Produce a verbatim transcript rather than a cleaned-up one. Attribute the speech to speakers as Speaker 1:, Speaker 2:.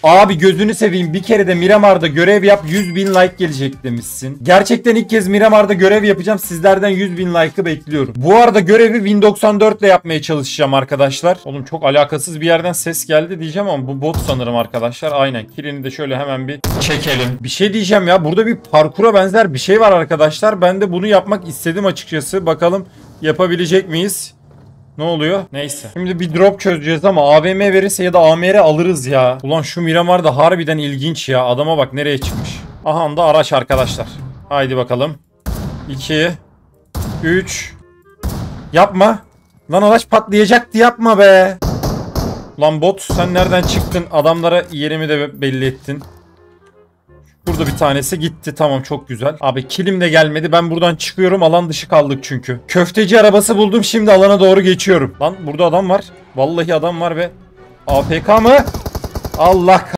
Speaker 1: Abi gözünü seveyim, bir kere de Miramar'da görev yap, yüz bin like gelecek demişsin. Gerçekten ilk kez Miramar'da görev yapacağım. Sizlerden yüz bin like'ı bekliyorum. Bu arada görevi Win doksan dört ile yapmaya çalışacağım arkadaşlar. Oğlum çok alakasız bir yerden ses geldi diyeceğim ama bu bot sanırım arkadaşlar. Aynen. Kilini de şöyle hemen bir çekelim. Bir şey diyeceğim ya. Burada bir parkura benzer bir şey var arkadaşlar. Ben de bunu yapmak istedim açıkçası. Bakalım yapabilecek miyiz? Ne oluyor? Neyse. Şimdi bir drop çözeceğiz ama A V M verirse ya da A M R alırız ya. Ulan şu Miramar da harbiden ilginç ya. Adama bak nereye çıkmış. Aha da araç arkadaşlar. Haydi bakalım. iki üç Yapma. Lan araç patlayacaktı, yapma be. Lan bot sen nereden çıktın? Adamlara yerimi de belli ettin. Burada bir tanesi gitti. Tamam, çok güzel. Abi kilim de gelmedi. Ben buradan çıkıyorum. Alan dışı kaldık çünkü. Köfteci arabası buldum. Şimdi alana doğru geçiyorum. Lan burada adam var. Vallahi adam var ve A F K mı? Allah